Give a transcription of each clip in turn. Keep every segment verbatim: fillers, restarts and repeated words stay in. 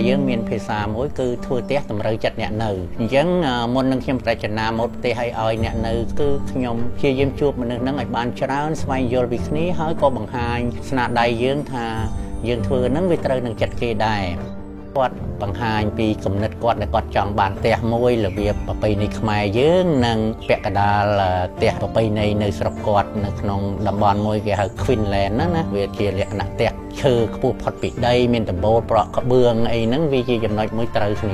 យើងមានភាសាមួយគឺធ្វើផ្ទះតម្រូវចិត្តអ្នកនៅអញ្ចឹងមុននឹងខ្ញុំរចនាម៉ូដផ្ទះឲ្យឲ្យអ្នកនៅគឺខ្ញុំព្យាយាមជួបមនុស្សហ្នឹងឲ្យបានច្រើនស្វែងយល់ពីគ្នាហើយក៏បង្ហាញស្នាដៃយើងថាយើងធ្វើហ្នឹងវាត្រូវនឹងចិត្តគេដែរគាត់បង្ហាញពីគំនិតគាត់ដែលគាត់ចង់បានផ្ទះមួយរបៀបប្រពៃណីខ្មែរយើងនិងពាក់កណ្ដាលផ្ទះប្រពៃណីនៅស្រុកគាត់នៅក្នុងតំបន់មួយគេហៅ Queensland ហ្នឹងណាវាជាលក្ខណៈផ្ទះឈើខ្ពស់ផុតពីដីមានដំបូលប្រក់ក្បឿងអីហ្នឹងវាជាចំណុចមួយត្រូវគ្នា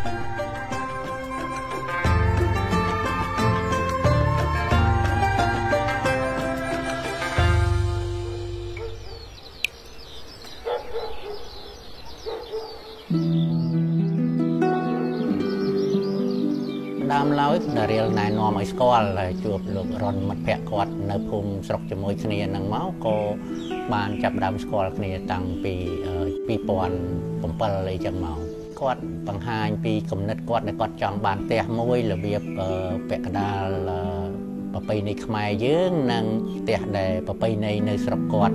ដើមឡើយតារៀលណែនាំឲ្យស្គាល់ជួបលោករនមិត្តភក្តិគាត់នៅភូមិស្រុកជាមួយគ្នានឹងមកក៏បានចាប់ដើមស្គាល់គ្នាតាំងពីពីរពាន់ប្រាំពីរអីចឹងមកគាត់បង្ហាញពីគំនិតគាត់ដែលគាត់ចង់បានផ្ទះមួយរបៀបពាក់កណ្ដាលប្រពៃណីខ្មែរយើងនិងផ្ទះដែលប្រពៃណីនៅស្រុកគាត់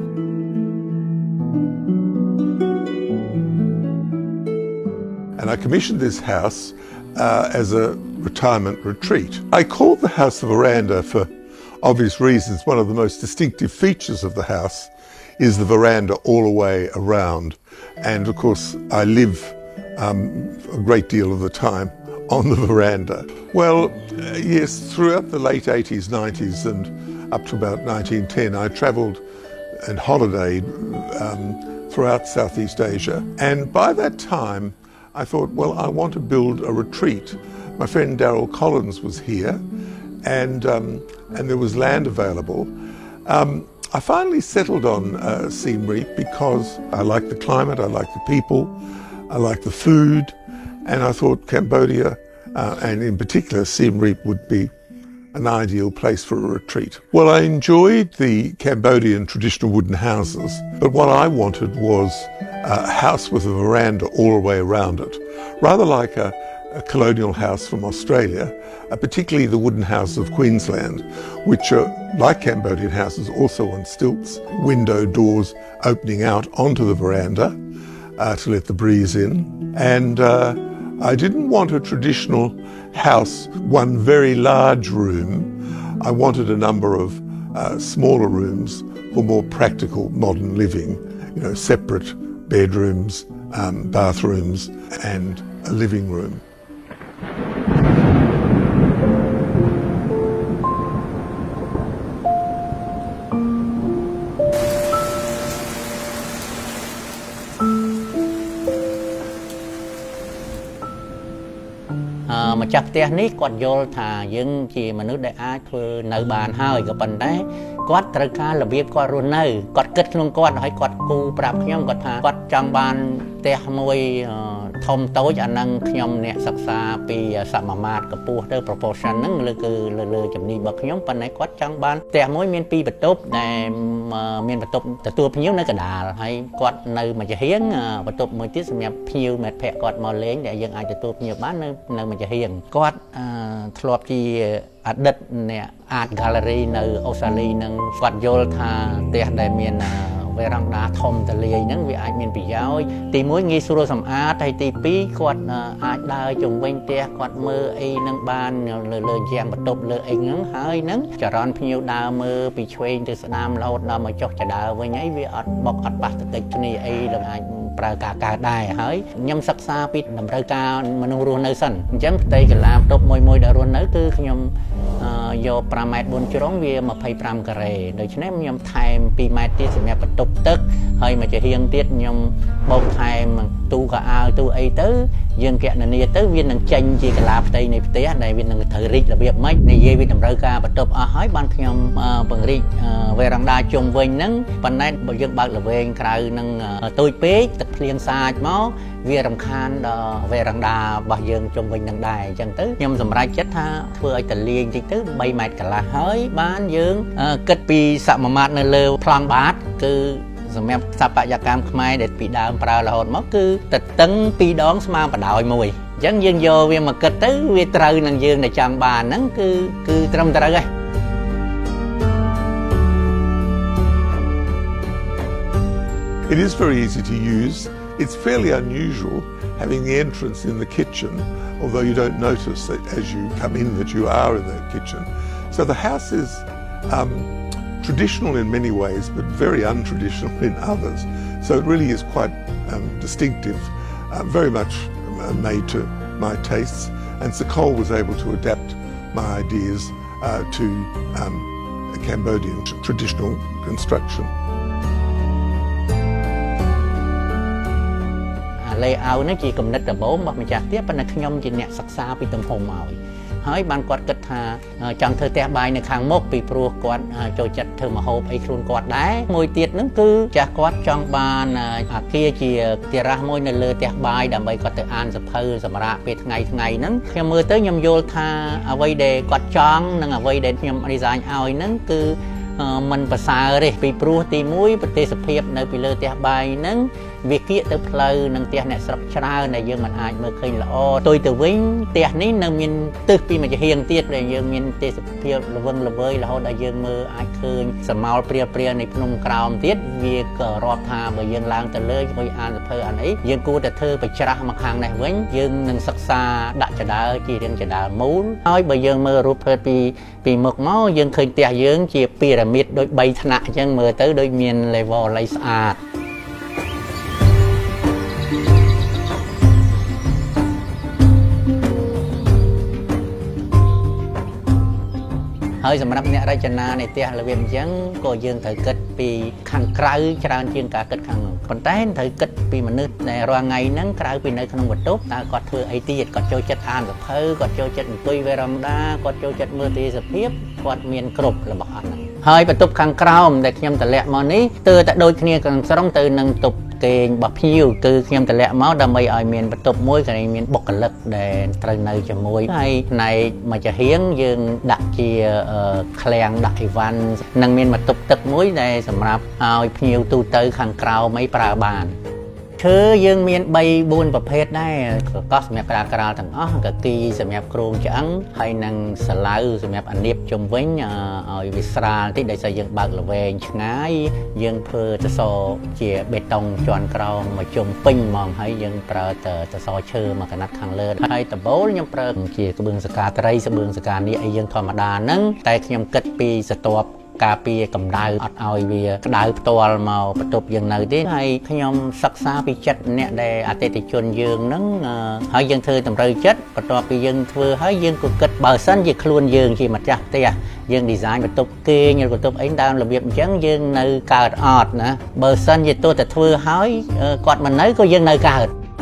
And I commissioned this house uh, as a retirement retreat. I called the house the veranda for obvious reasons. One of the most distinctive features of the house is the veranda all the way around. And of course, I live um, a great deal of the time on the veranda. Well, uh, yes, throughout the late eighties, nineties and up to about nineteen ten, I travelled and holidayed um, throughout Southeast Asia. And by that time, I thought, well, I want to build a retreat. My friend Daryl Collins was here, and um, and there was land available. Um, I finally settled on uh, Siem Reap because I like the climate, I like the people, I like the food, and I thought Cambodia, uh, and in particular Siem Reap, would be an ideal place for a retreat. Well, I enjoyed the Cambodian traditional wooden houses, but what I wanted was a house with a veranda all the way around it, rather like a, a colonial house from Australia, uh, particularly the wooden houses of Queensland, which are, like Cambodian houses, also on stilts, window doors opening out onto the veranda uh, to let the breeze in. And uh, I didn't want a traditional house, one very large room. I wanted a number of uh, smaller rooms for more practical modern living, you know, separate bedrooms, um, bathrooms and a living room. Uh, ម្ចាស់ផ្ទះនេះគាត់យល់ថាយើងជាមនុស្សដែលអាចធ្វើនៅបានហើយក៏ប៉ុន្តែគាត់ត្រូវការរបៀបគាត់រស់នៅគាត់គិតក្នុងគាត់ហើយគាត់គូប្រាប់ខ្ញុំគាត់ថាគាត់ចង់បានផ្ទះមួយធំតូចអានឹងខ្ញុំអ្នកសិក្សាពីសមាមាត្រកម្ពស់ទៅ proportion ហ្នឹងលើគឺលើលើជំនាញរបស់ខ្ញុំប៉ុន្តែគាត់ចង់បានផ្ទះមួយមានពីរបន្ទប់ដែលមានបន្ទប់ទទួលភ្ញៀវនៅកណ្ដាលហើយគាត់នៅមួយចាហៀងបន្ទប់មួយទៀតសម្រាប់ភ្ញៀវមិត្តភក្តិគាត់មកលេងដែលយើងអាចទទួលភ្ញៀវបាននៅនៅមួយចាហៀងគាត់ធ្លាប់ជាអតីតអ្នក Art Gallery នៅអូស្ត្រាលីនឹងគាត់យល់ថាផ្ទះដែលមានវេរ៉ាំដាធំទលាយហ្នឹងវាអាចមានប្រយោជន៍ទីមួយងាយស្រួលសម្អាតហើយទីពីរគាត់អាចដើរជុំវិញផ្ទះគាត់មើលអីនឹងបានលើលើជាងបន្ទប់លើអីហ្នឹងហើយហ្នឹងចរន្តភ្ញៀវដើរមើលពីឆ្វេងទៅស្ដាំរហូតដល់មកចុះចដើវិញអីវាអត់បុកអត់ប៉ះទង្គិចគ្នាអីនឹងអាចប្រើការកើតដែរហើយខ្ញុំសិក្សាពីតម្រូវការមនុស្សរស់នៅសិនអញ្ចឹងផ្ទៃកន្លាបន្ទប់មួយមួយដែលរស់នៅគឺខ្ញុំយកប្រាំម៉ែត្របួនជ្រុងវាម្ភៃប្រាំការ៉េដូច្នេះខ្ញុំថែមពីរម៉ែត្រទៀតសម្រាប់បន្ទប់ទឹកហើយមួយចាហៀងទៀតខ្ញុំបោកថែមទូកៅអៅទូអីទៅយើងគណនាទៅវានឹងចេញជាកន្លាផ្ទៃនៃផ្ទះដែលវានឹងត្រូវរីករបៀបម៉េចនិយាយវាតម្រូវការបន្ទប់អស់ហើយបានខ្ញុំពង្រីកវេរ៉ាំដាជុំវិញហ្នឹងប៉ុន្តែបើយើងបើកល្វែងក្រៅនឹងតូចពេកទឹកភ្លៀងសាចមកវារំខានដល់វេរ៉ាំដារបស់យើងជុំវិញនឹងដែរអញ្ចឹងទៅខ្ញុំសម្រេចចិត្តថាធ្វើឲ្យតលាយបន្តិចទៅបីម៉ែត្រកន្លះហើយបានយើងគិតពីសមាមាត្រនៅលើប្លង់បាតគឺសម្រាប់ស្ថាបត្យកម្មខ្មែរដែលពីដើមប្រើរហូតមកគឺតតឹងពីរដងស្មើបណ្ដោយមួយអញ្ចឹងយើងយកវាមកគិតទៅវាត្រូវនឹងយើងដែលចង់បានហ្នឹងគឺគឺត្រឹមត្រូវហើយ It is very easy to use. It's fairly unusual having the entrance in the kitchen, although you don't notice that as you come in that you are in the kitchen. So the house is um, traditional in many ways, but very untraditional in others. So it really is quite um, distinctive, uh, very much uh, made to my tastes, and Sir Cole was able to adapt my ideas uh, to um, a Cambodian traditional construction. លេអាវនេះជាគំនិតដំបូងរបស់ម្ចាស់ផ្ទះប៉ុន្តែខ្ញុំជាអ្នកសិក្សាពីទំហំឲ្យហើយបានគាត់គិតថាចង់ធ្វើផ្ទះបាយនៅខាងមុខពីព្រោះគាត់ចូលចិត្តធ្វើម្ហូបអីខ្លួនគាត់ដែរមួយទៀតហ្នឹងគឺចាស់គាត់ចង់បានអាគារជាទីរ៉ាស់មួយនៅលើផ្ទះបាយដើម្បីគាត់ទៅអានសភៅសម្រាប់ពេលថ្ងៃថ្ងៃហ្នឹងខ្ញុំមើលទៅខ្ញុំយល់ថាអ្វីដែលគាត់ចង់និងអ្វីដែលខ្ញុំ design ឲ្យហ្នឹងគឺมันប្រសើរទេពីព្រោះទីមួយប្រទេសភាពនៅពីលើផ្ទះបាយហ្នឹងវាគៀកទៅផ្លូវនិងផ្ទះអ្នកស្រុកច្រើនដែលយើងមិនអាចមើលឃើញល្អទុយទៅវិញផ្ទះនេះនៅមានទិសពីមួយជាហៀងទៀតដែលយើងមានទេសភាពល្វឹងល្វើយរហូតដល់យើងមើលអាចឃើញសមោលព្រាលព្រាលនៃភ្នំក្រោមទៀតវាក៏រាប់ថាបើយើងឡើងទៅលើជួយអានសភៅអានអីយើងគួរតែធ្វើបច្ច្រាស់មកខាងនេះវិញយើងនឹងសិក្សាដាក់ចដាលជារៀងចដាលមូលហើយបើយើងមើលរូបភាពពីពីមុខមកយើងឃើញផ្ទះយើងជាពីរ៉ាមីតដូចបីថ្នាក់អញ្ចឹងមើលទៅដូចមាន level ឡៃស្អាតហើយសម្រាប់អ្នករចនានៃផ្ទះរបៀបអញ្ចឹងក៏យើងត្រូវគិតពីខាងក្រៅច្រើនជាងការគិតខាងក្នុងប៉ុន្តែត្រូវគិតពីមនុស្សដែលរាល់ថ្ងៃហ្នឹងក្រៅពីនៅក្នុងបន្ទប់តើគាត់ធ្វើអីទៀតគាត់ចូលចិត្តអានសភៅគាត់ចូលចិត្តអង្គុយវេរ៉ាំដាគាត់ចូលចិត្តមើលទេសភាពគាត់មានគ្រប់របស់អត់ហ្នឹងហើយបន្ទប់ខាងក្រោមដែលខ្ញុំតម្លាក់មកនេះទើបតែដូចគ្នាខាងស្រុងទៅនឹងបន្ទប់គេងរបស់ភ្ញៀវគឺខ្ញុំតម្លាក់មកដើម្បីឲ្យមានបន្ទប់មួយក៏មានបុគ្គលិកដែលត្រូវនៅជាមួយហើយផ្នែកមួយចាហៀងយើងដាក់ជាឃ្លាំងដាក់អីវ៉ាន់និងមានបន្ទប់ទឹកមួយដែលសម្រាប់ឲ្យភ្ញៀវទូទៅខាងក្រៅមិនប្រើបានឈើយើងមានបីបួនប្រភេទដែរក៏សម្រាប់ក្រាលក្រាលទាំងអស់កាគីសម្រាប់គ្រោងឆ្អឹងហើយនិងសាឡៅសម្រាប់អានៀបជុំវិញឲ្យវាស្រាលតិចដោយសារយើងបើកល្វែងឆ្ងាយយើងធ្វើសសរជាបេតុងជាន់ក្រោមមកជុំពេញហ្មងហើយយើងប្រើតែសសរឈើមកកណាត់ខាងលើហើយដំបូលខ្ញុំប្រើជាក្បឿងសកាត្រីស្បឿងសកានេះអីយើងធម្មតាហ្នឹងតែខ្ញុំគិតពីស្ទាប់ការពារកម្ដៅអត់ឲ្យវាក្ដៅផ្ទាល់មកបន្ទប់យើងនៅទេហើយខ្ញុំសិក្សាពីចិត្តអ្នកដែលអតិថិជនយើងហ្នឹងហើយយើងធ្វើតម្រូវចិត្តបន្ទាប់ពីយើងធ្វើហើយយើងក៏គិតបើសិនជាខ្លួនយើងជាម្ចាស់ផ្ទះយើង design បន្ទប់គេងឬបន្ទប់អីតាមរបៀបអញ្ចឹងយើងនៅកើតអត់ណាបើសិនជាទោះតែធ្វើហើយគាត់មិននៅក៏យើងនៅកើត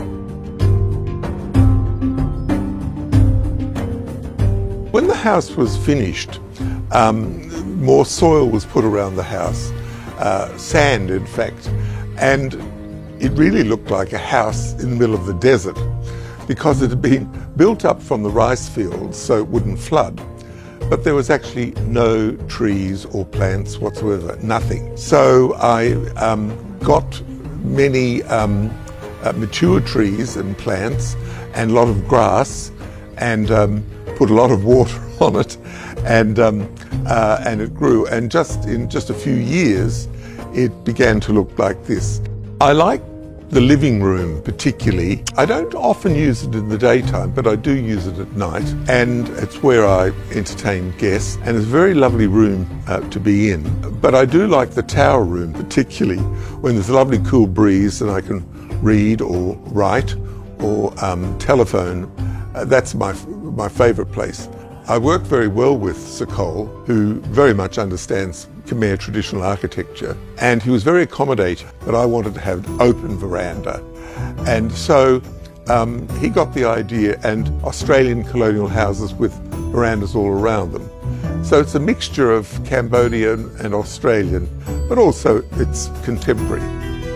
When the house was finished, um, more soil was put around the house, uh, sand in fact, and it really looked like a house in the middle of the desert because it had been built up from the rice fields so it wouldn't flood. But there was actually no trees or plants whatsoever, nothing. So I um, got many um, uh, mature trees and plants and a lot of grass and um, put a lot of water on it and um, uh, and it grew and just in just a few years it began to look like this. I like the living room particularly. I don't often use it in the daytime but I do use it at night and it's where I entertain guests and it's a very lovely room uh, to be in. But I do like the tower room particularly when there's a lovely cool breeze and I can read or write or um, telephone. Uh, that's my my favourite place. I work very well with Sir Cole, who very much understands Khmer traditional architecture, and he was very accommodating, but I wanted to have an open veranda. And so um, he got the idea, and Australian colonial houses with verandas all around them. So it's a mixture of Cambodian and Australian, but also it's contemporary.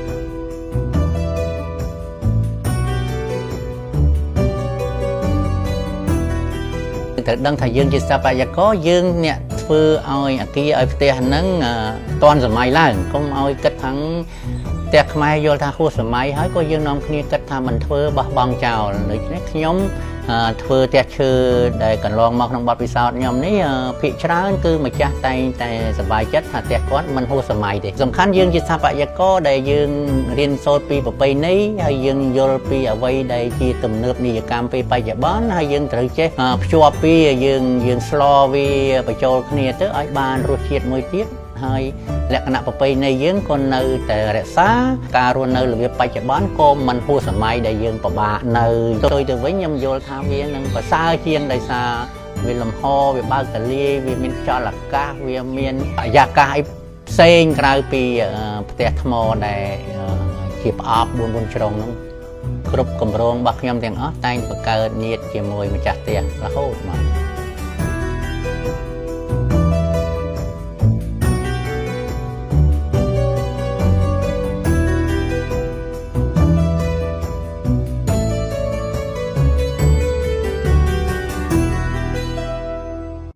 Thật đang thầy dương chỉ sao phải có dương nè phơi oi à kia ở phía tâyហ្នឹងtoàn giờ mày là không oi kết thắng แต่ขมายโยธาคู่สมัยให้ก็ยังน้องគ្នាគិតថាមិនធ្វើបោះបង់ចោលដូច្នេះខ្ញុំធ្វើផ្ទះឈើដែលកន្លងមកក្នុងបទពិសោធន៍ខ្ញុំនេះភាគច្រើនគឺម្ចាស់តែងតែសប្បាយចិត្តថាផ្ទះគាត់មិនហួសសម័យទេសំខាន់យើងជាស្ថាបត្យករដែលយើងរៀនសូត្រពីប្រពៃណីហើយយើងយល់ពីអ្វីដែលជាទំនើបនីយកម្មពេលបច្ចុប្បន្នហើយយើងត្រូវចេះភ្ជាប់ពីយើងយើងស្លវាបញ្ចូលគ្នាទៅឲ្យបានរសជាតិមួយទៀតហើយលក្ខណៈប្រពៃណីយើងក៏នៅតែរក្សាការរស់នៅរបៀបបច្ចុប្បន្នក៏មិនហួសសម័យដែលយើងពិបាកនៅទៅទៅវិញខ្ញុំយល់ថាវានឹងប្រសើរជាងដោយសារវាលំហវាបើកទលាយវាមានខ្យល់អាកាសវាមានបរិយាកាសផ្សេងក្រៅពីផ្ទះថ្មដែលជាប្រអប់បួនបួនជ្រុងហ្នឹងគ្រប់គម្រោងរបស់ខ្ញុំទាំងអស់តែងបង្កើតញាតិជាមួយម្ចាស់ផ្ទះរហូតមក